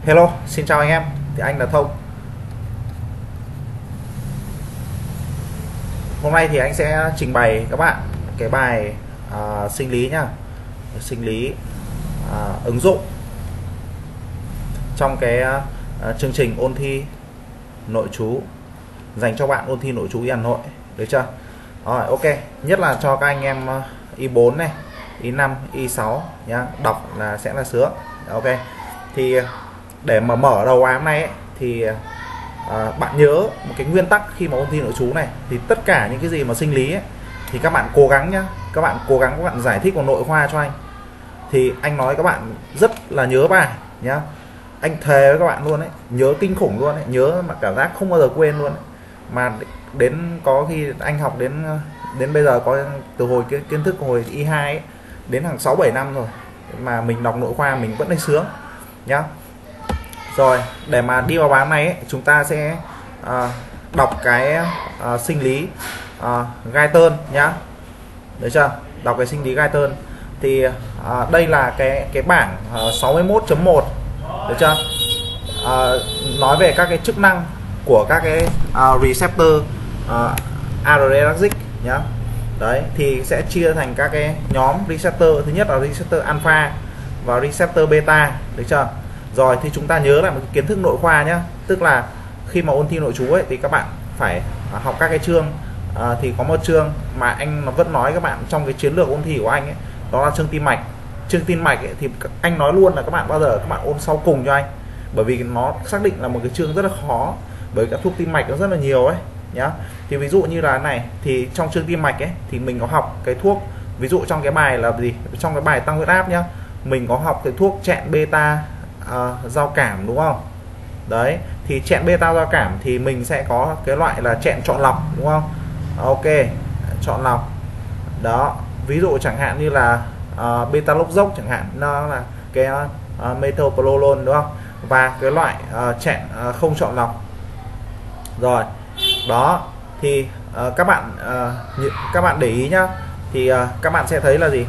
Hello, xin chào anh em. Thì anh là Thông. Hôm nay thì anh sẽ trình bày các bạn cái bài sinh lý nhá. Sinh lý ứng dụng trong cái chương trình ôn thi nội trú dành cho bạn ôn thi nội trú y Hà Nội, được chưa? Rồi, ok. Nhất là cho các anh em Y4 này, Y5, Y6 nhá, đọc là sẽ là sướng. Ok. Thì để mà mở đầu ám này ấy, thì bạn nhớ một cái nguyên tắc khi mà ôn thi nội trú này, thì tất cả những cái gì mà sinh lý ấy, thì các bạn cố gắng nhá, các bạn cố gắng các bạn giải thích vào nội khoa cho anh, thì anh nói các bạn rất là nhớ bài nhá. Anh thề với các bạn luôn đấy, nhớ kinh khủng luôn đấy, nhớ mà cảm giác không bao giờ quên luôn đấy. Mà đến có khi anh học đến bây giờ có từ hồi cái kiến thức hồi Y2 ấy, đến hàng 6-7 năm rồi mà mình đọc nội khoa mình vẫn thấy sướng nhá. Rồi, để mà đi vào bài này ấy, chúng ta sẽ đọc cái sinh lý Guyton nhá, được chưa? Đọc cái sinh lý Guyton thì đây là cái bảng 61.1, được chưa? Nói về các cái chức năng của các cái receptor adrenergic nhá. Đấy, thì sẽ chia thành các cái nhóm receptor. Thứ nhất là receptor alpha và receptor beta, được chưa? Rồi thì chúng ta nhớ lại một cái kiến thức nội khoa nhé, tức là khi mà ôn thi nội trú ấy thì các bạn phải học các cái chương, thì có một chương mà anh vẫn nói các bạn trong cái chiến lược ôn thi của anh ấy, đó là chương tim mạch. Chương tim mạch ấy, thì anh nói luôn là các bạn bao giờ các bạn ôn sau cùng cho anh, bởi vì nó xác định là một cái chương rất là khó, bởi các thuốc tim mạch nó rất là nhiều ấy nhá. Thì ví dụ như là này, thì trong chương tim mạch ấy thì mình có học cái thuốc, ví dụ trong cái bài là gì, trong cái bài tăng huyết áp nhá, mình có học cái thuốc chẹn beta giao cảm, đúng không? Đấy, thì chẹn beta giao cảm thì mình sẽ có cái loại là chẹn chọn lọc, đúng không? Ok, chọn lọc đó, ví dụ chẳng hạn như là beta lốc dốc chẳng hạn, nó là cái metoprolol, đúng không? Và cái loại chẹn không chọn lọc. Rồi đó, thì các bạn để ý nhá, thì các bạn sẽ thấy là gì,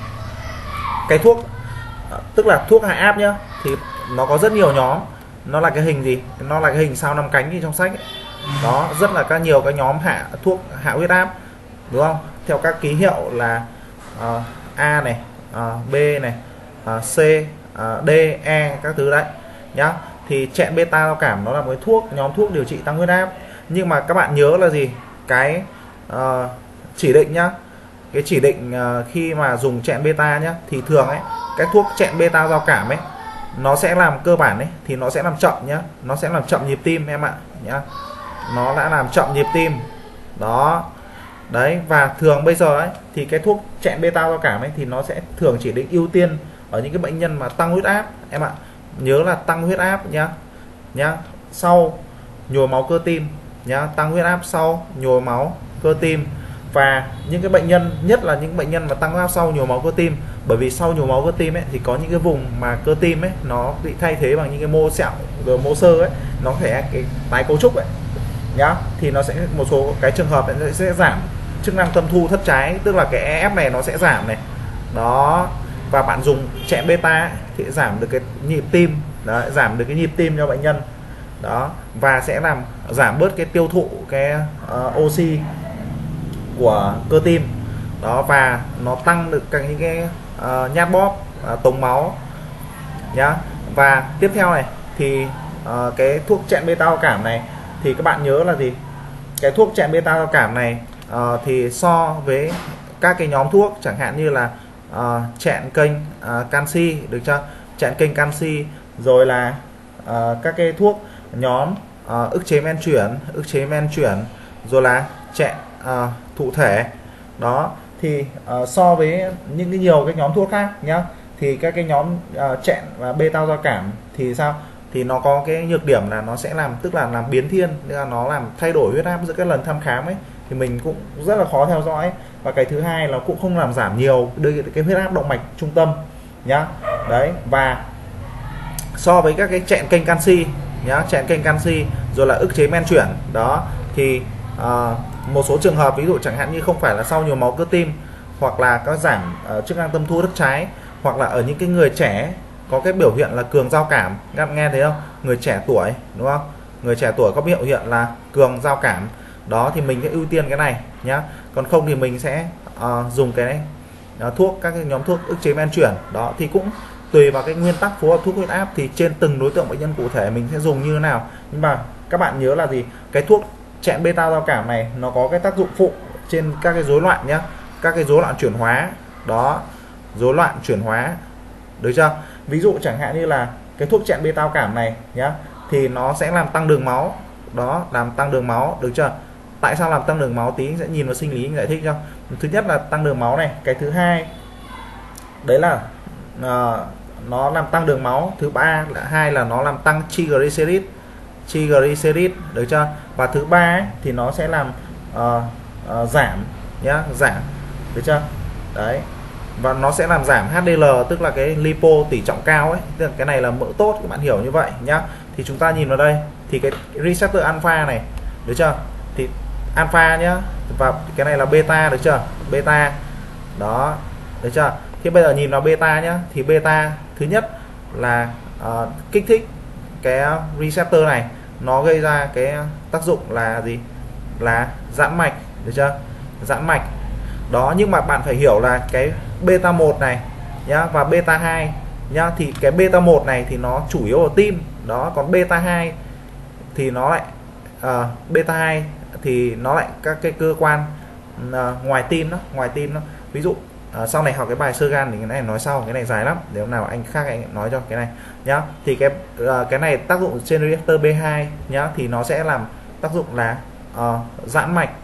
cái thuốc tức là thuốc hạ áp nhá, thì nó có rất nhiều nhóm, nó là cái hình gì, nó là cái hình sao 5 cánh như trong sách ấy. Đó, rất là nhiều cái nhóm thuốc hạ huyết áp, đúng không, theo các ký hiệu là A này, B này, C, D, E các thứ đấy nhá. Thì chẹn beta giao cảm nó là một cái nhóm thuốc điều trị tăng huyết áp, nhưng mà các bạn nhớ là gì, cái chỉ định nhá, cái chỉ định khi mà dùng chẹn beta nhá, thì thường ấy cái thuốc chẹn beta giao cảm ấy nó sẽ làm cơ bản ấy, thì nó sẽ làm chậm nhá, nó sẽ làm chậm nhịp tim em ạ nhá, nó đã làm chậm nhịp tim đó. Đấy, và thường bây giờ ấy thì cái thuốc chẹn beta giao cảm ấy thì nó sẽ thường chỉ định ưu tiên ở những cái bệnh nhân mà tăng huyết áp em ạ. Nhớ là tăng huyết áp nhá, sau nhồi máu cơ tim nhá, tăng huyết áp sau nhồi máu cơ tim. Và những cái bệnh nhân, nhất là những bệnh nhân mà tăng huyết áp sau nhồi máu cơ tim, bởi vì sau nhồi máu cơ tim ấy thì có những cái vùng mà cơ tim ấy nó bị thay thế bằng những cái mô sẹo rồi mô xơ ấy, nó thể cái tái cấu trúc ấy nhá, thì nó sẽ một số cái trường hợp nó sẽ giảm chức năng tâm thu thất trái, tức là cái EF này nó sẽ giảm này đó. Và bạn dùng chẹn beta ấy, thì giảm được cái nhịp tim đó, giảm được cái nhịp tim cho bệnh nhân đó, và sẽ làm giảm bớt cái tiêu thụ cái oxy của cơ tim đó, và nó tăng được các những cái nhát bóp, tống máu nhá. Và tiếp theo này thì cái thuốc chẹn beta giao cảm này thì các bạn nhớ là gì, cái thuốc chẹn beta giao cảm này thì so với các cái nhóm thuốc chẳng hạn như là chẹn kênh canxi, được chưa, chẹn kênh canxi, rồi là các cái thuốc nhóm ức chế men chuyển, rồi là chẹn thụ thể đó, thì so với những cái nhiều cái nhóm thuốc khác nhá, thì các cái nhóm chẹn và beta giao cảm thì sao, thì nó có cái nhược điểm là nó sẽ làm, tức là làm biến thiên, tức là nó làm thay đổi huyết áp giữa các lần thăm khám ấy, thì mình cũng rất là khó theo dõi. Và cái thứ hai là cũng không làm giảm nhiều cái huyết áp động mạch trung tâm nhá. Đấy, và so với các cái chẹn kênh canxi nhá, chẹn kênh canxi rồi là ức chế men chuyển đó, thì một số trường hợp ví dụ chẳng hạn như không phải là sau nhồi máu cơ tim, hoặc là có giảm chức năng tâm thu thất trái, hoặc là ở những cái người trẻ có cái biểu hiện là cường giao cảm, các bạn nghe thấy không? Người trẻ tuổi đúng không? Người trẻ tuổi có biểu hiện là cường giao cảm, đó thì mình sẽ ưu tiên cái này nhá. Còn không thì mình sẽ dùng cái này thuốc, các cái nhóm thuốc ức chế men chuyển, đó thì cũng tùy vào cái nguyên tắc phối hợp thuốc huyết áp thì trên từng đối tượng bệnh nhân cụ thể mình sẽ dùng như thế nào. Nhưng mà các bạn nhớ là gì, cái thuốc chẹn beta giao cảm này nó có cái tác dụng phụ trên các cái rối loạn nhá, các cái rối loạn chuyển hóa, đó rối loạn chuyển hóa, được chưa? Ví dụ chẳng hạn như là cái thuốc chẹn beta giao cảm này nhá, thì nó sẽ làm tăng đường máu, đó làm tăng đường máu, được chưa? Tại sao làm tăng đường máu, tí sẽ nhìn vào sinh lý giải thích cho. Thứ nhất là tăng đường máu này, cái thứ hai đấy là nó làm tăng đường máu, thứ ba là nó làm tăng triglycerid, được chưa? Và thứ ba ấy, thì nó sẽ làm giảm nhá, giảm, được chưa? Đấy, và nó sẽ làm giảm HDL, tức là cái lipo tỷ trọng cao ấy, tức là cái này là mỡ tốt, các bạn hiểu như vậy nhá. Thì chúng ta nhìn vào đây thì cái receptor alpha này, được chưa? Thì alpha nhá, và cái này là beta, được chưa? Beta, đó, được chưa? Thì bây giờ nhìn vào beta nhá, thì beta thứ nhất là kích thích cái receptor này, nó gây ra cái tác dụng là gì, là giãn mạch, được chưa? Giãn mạch đó. Nhưng mà bạn phải hiểu là cái beta 1 này nhá và beta 2 nhá, thì cái beta 1 này thì nó chủ yếu ở tim đó, còn beta 2 thì nó lại beta 2 thì nó lại các cái cơ quan ngoài tim đó, ví dụ sau này học cái bài xơ gan thì cái này nói sau, cái này dài lắm, để hôm nào anh khác anh nói cho cái này nhá. Thì cái này tác dụng trên receptor B2 nhá, thì nó sẽ làm tác dụng là giãn mạch,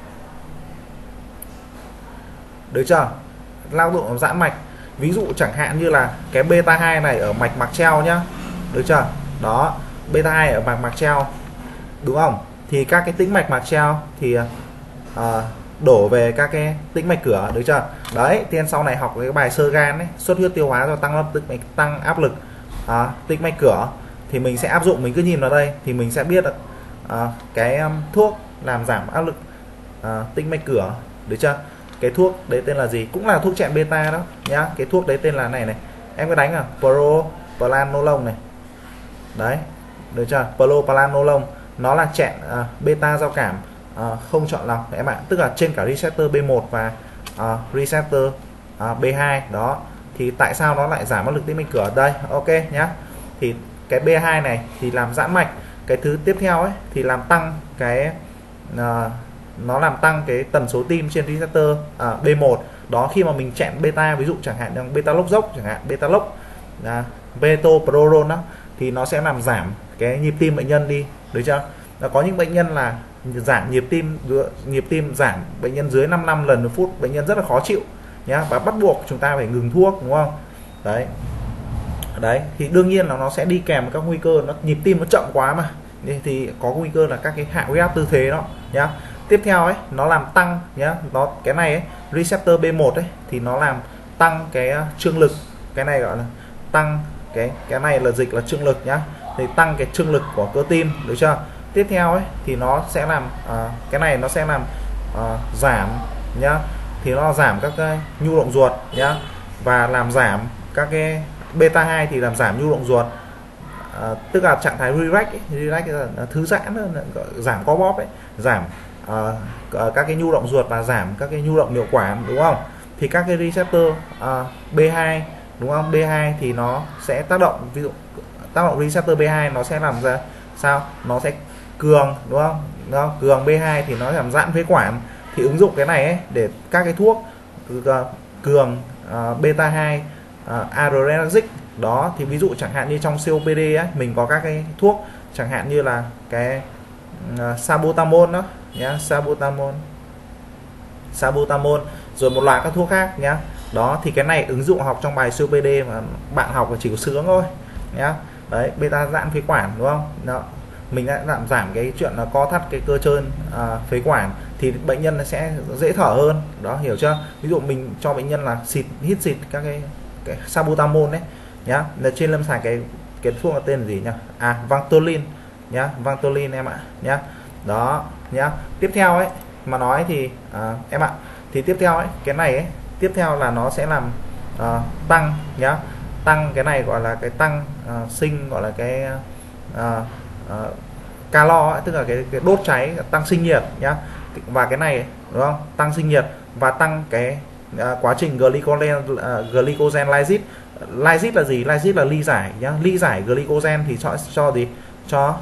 được chưa? Lao động giãn mạch. Ví dụ chẳng hạn như là cái beta 2 này ở mạch treo nhá, được chưa? Đó, beta 2 ở mạch treo, đúng không? Thì các cái tĩnh mạch treo thì đổ về các cái tĩnh mạch cửa, được chưa? Đấy, thì sau này học cái bài xơ gan ấy, xuất huyết tiêu hóa do tăng áp lực tĩnh mạch cửa, thì mình sẽ áp dụng, mình cứ nhìn vào đây thì mình sẽ biết được cái thuốc làm giảm áp lực tĩnh mạch cửa, được chưa? Cái thuốc đấy tên là gì, cũng là thuốc chẹn beta đó nhá. Cái thuốc đấy tên là này, em có đánh propranolol này, đấy, được chưa? Propranolol nó là chẹn beta giao cảm không chọn lọc em ạ, tức là trên cả receptor B1 và receptor B2 đó. Thì tại sao nó lại giảm áp lực tĩnh mạch cửa đây? Ok nhá. Thì cái B2 này thì làm giãn mạch, cái thứ tiếp theo ấy thì làm tăng cái nó làm tăng cái tần số tim trên receptor B1 đó. Khi mà mình chẹn beta, ví dụ chẳng hạn như beta lốc dốc, chẳng hạn beta lốc metoprolol đó, thì nó sẽ làm giảm cái nhịp tim bệnh nhân đi, được chưa? Có những bệnh nhân là giảm nhịp tim giảm bệnh nhân dưới 55 lần một phút, bệnh nhân rất là khó chịu nhá, và bắt buộc chúng ta phải ngừng thuốc, đúng không? Đấy thì đương nhiên là nó sẽ đi kèm với các nguy cơ, nó nhịp tim nó chậm quá mà, thì có nguy cơ là các cái hạ huyết áp tư thế đó nhá. Tiếp theo ấy, nó làm tăng nhá, cái này ấy, receptor B1 ấy thì nó làm tăng cái trương lực, cái này gọi là tăng cái này là dịch là trương lực nhá, thì tăng cái trương lực của cơ tim, được chưa? Tiếp theo ấy thì nó sẽ làm cái này nó sẽ làm giảm nhá, thì nó giảm các cái nhu động ruột nhá, và làm giảm các cái beta 2 thì làm giảm nhu động ruột, tức là trạng thái relax là thư giãn, giảm co bóp ấy, giảm các cái nhu động ruột và giảm các cái nhu động niệu quản, đúng không? Thì các cái receptor B2, đúng không? B2 thì nó sẽ tác động, ví dụ tác động receptor B2 nó sẽ làm ra sao? Nó sẽ cường, đúng không? Cường B2 thì nó làm giãn phế quản, thì ứng dụng cái này ấy để các cái thuốc cường beta 2 adrenergic đó. Thì ví dụ chẳng hạn như trong COPD ấy, mình có các cái thuốc chẳng hạn như là cái salbutamol đó nhá, salbutamol rồi một loạt các thuốc khác nhá. Đó thì cái này ứng dụng học trong bài COPD mà bạn học là chỉ có sướng thôi nhá. Đấy, beta giãn phế quản, đúng không? Đó, mình đã giảm cái chuyện là co thắt cái cơ trơn phế quản thì bệnh nhân sẽ dễ thở hơn đó, hiểu chưa? Ví dụ mình cho bệnh nhân là hít xịt các cái salbutamol đấy nhá, là trên lâm sàng cái thuốc là tên là gì nhá, Ventolin nhá, Ventolin em ạ nhá. Đó nhá. Tiếp theo ấy mà nói thì em ạ, thì tiếp theo ấy, cái này ấy, tiếp theo là nó sẽ làm tăng nhá, tăng cái này gọi là cái tăng sinh, gọi là cái calo ấy, tức là cái đốt cháy, tăng sinh nhiệt nhá. Và cái này đúng không, tăng sinh nhiệt và tăng cái quá trình glycogen lysis. Lysis là gì? Lysis là ly giải nhá. Ly giải glycogen thì cho gì? Cho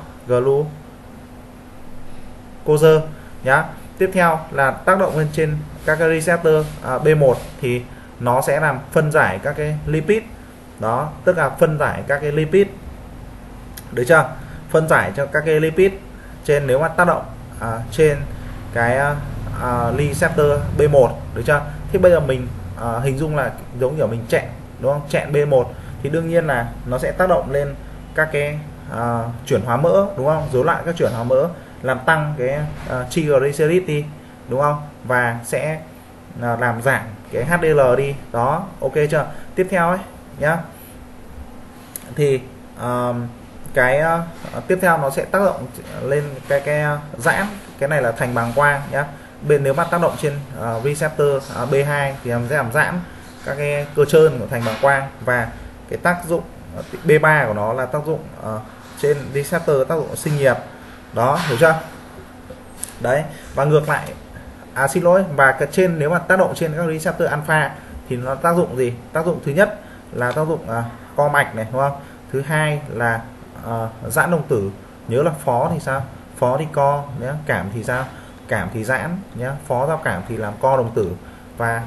glucose nhá. Tiếp theo là tác động lên trên các cái receptor B1 thì nó sẽ làm phân giải các cái lipid. Đó, tức là phân giải các cái lipid. Được chưa? Phân giải cho các cái lipid trên, nếu mà tác động trên cái receptor B1, được chưa? Thì bây giờ mình hình dung là giống kiểu mình chẹn, đúng không? Chẹn B1 thì đương nhiên là nó sẽ tác động lên các cái chuyển hóa mỡ, đúng không? Rối loạn các chuyển hóa mỡ, làm tăng cái triglycerid đi, đúng không? Và sẽ làm giảm cái HDL đi. Đó, ok chưa? Tiếp theo ấy nhá, thì cái tiếp theo nó sẽ tác động lên cái giãn, cái này là thành bàng quang nhá. Nếu mà tác động trên receptor B2 thì sẽ làm giãn các cái cơ trơn của thành bàng quang, và cái tác dụng B3 của nó là tác dụng trên receptor, tác dụng sinh nhiệt. Đó, hiểu chưa? Đấy, và ngược lại, xin lỗi, và cái trên, nếu mà tác động trên các receptor alpha thì nó tác dụng gì? Tác dụng thứ nhất là tác dụng co mạch này, đúng không? Thứ hai là giãn đồng tử. Nhớ là phó thì sao? Phó thì co nhé. Cảm thì sao? Cảm thì giãn nhé. Phó giao cảm thì làm co đồng tử, và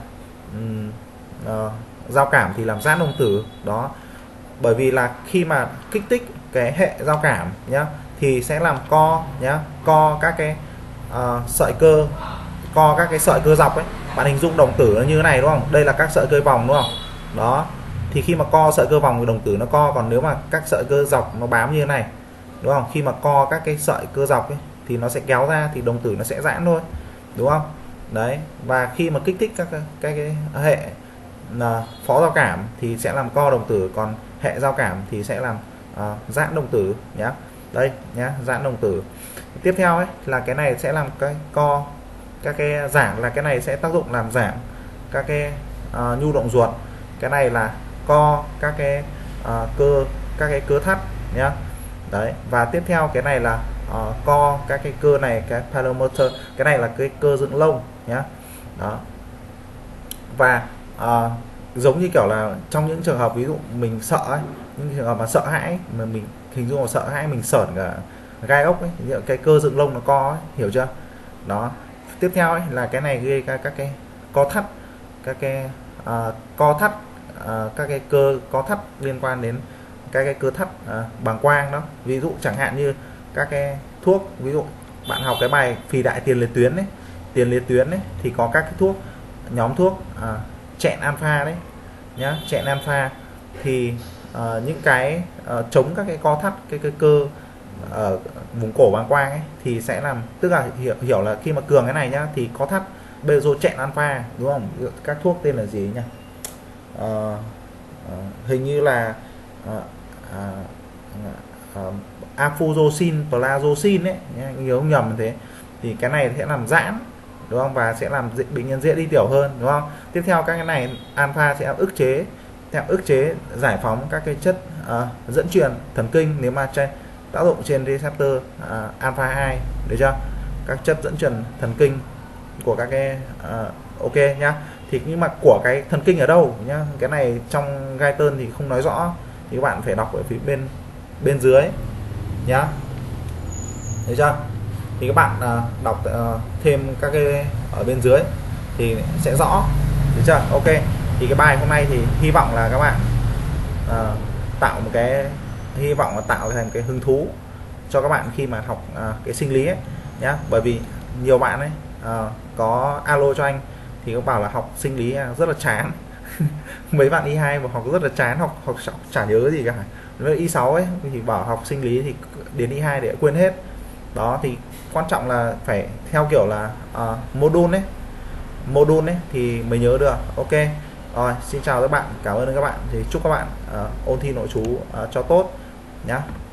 giao cảm thì làm giãn đồng tử. Đó, bởi vì là khi mà kích thích cái hệ giao cảm nhá thì sẽ làm co nhá, co các cái sợi cơ, co các cái sợi cơ dọc ấy. Bạn hình dung đồng tử nó như thế này đúng không? Đây là các sợi cơ vòng đúng không? Đó, thì khi mà co sợi cơ vòng thì đồng tử nó co, còn nếu mà các sợi cơ dọc nó bám như thế này, đúng không? Khi mà co các cái sợi cơ dọc ấy thì nó sẽ kéo ra, thì đồng tử nó sẽ giãn thôi, đúng không? Đấy, và khi mà kích thích các cái hệ là phó giao cảm thì sẽ làm co đồng tử, còn hệ giao cảm thì sẽ làm giãn đồng tử nhá. Đây nhá, giãn đồng tử. Tiếp theo ấy là cái này sẽ làm cái co các cái giảm, là cái này sẽ tác dụng làm giảm các cái nhu động ruột. Cái này là co các cái các cái cơ thắt nhá. Đấy, và tiếp theo cái này là co các cái cơ này, cái patellomotor, cái này là cái cơ dựng lông nhá. Đó, và giống như kiểu là trong những trường hợp ví dụ mình sợ ấy, những trường hợp mà sợ hãi, mà mình hình dung là sợ hãi, mình sởn cả gai ốc ấy, cái cơ dựng lông nó co ấy, hiểu chưa? Đó, tiếp theo ấy là cái này gây các cái co thắt, các cái co thắt, các cái cơ co thắt liên quan đến các cái cơ thắt bàng quang đó. Ví dụ chẳng hạn như các cái thuốc, ví dụ bạn học cái bài phì đại tiền liệt tuyến ấy, tiền liệt tuyến ấy thì có các cái thuốc, nhóm thuốc chẹn alpha đấy nhá. Chẹn alpha thì những cái chống các cái co thắt cái cơ ở vùng cổ bàng quang ấy thì sẽ làm, tức là hiểu là khi mà cường cái này nhá thì co thắt. Bây giờ chẹn alpha đúng không? Các thuốc tên là gì nhỉ? Hình như là afuzocin, plazocin ấy, nhớ không nhầm thế, thì cái này sẽ làm giãn, đúng không? Và sẽ làm bệnh nhân dễ đi tiểu hơn, đúng không? Tiếp theo các cái này alpha sẽ ức chế giải phóng các cái chất dẫn truyền thần kinh nếu mà tác dụng trên receptor alpha 2, được chưa? Các chất dẫn truyền thần kinh của các cái ok nhá. Thì nhưng mà của cái thần kinh ở đâu nhá, cái này trong guide thì không nói rõ, thì các bạn phải đọc ở phía bên dưới nhá, thấy chưa? Thì các bạn đọc thêm các cái ở bên dưới thì sẽ rõ, được chưa? Ok, thì cái bài hôm nay thì hy vọng là các bạn tạo một cái, hy vọng là tạo thành cái hứng thú cho các bạn khi mà học cái sinh lý ấy nhá. Bởi vì nhiều bạn ấy có alo cho anh thì cũng bảo là học sinh lý rất là chán. Mấy bạn Y2 mà học rất là chán, học chả nhớ gì cả. Với Y6 ấy thì bảo học sinh lý thì đến Y2 để quên hết. Đó, thì quan trọng là phải theo kiểu là module ấy thì mới nhớ được. Ok rồi, xin chào các bạn, cảm ơn các bạn, thì chúc các bạn ôn thi nội trú cho tốt nhá.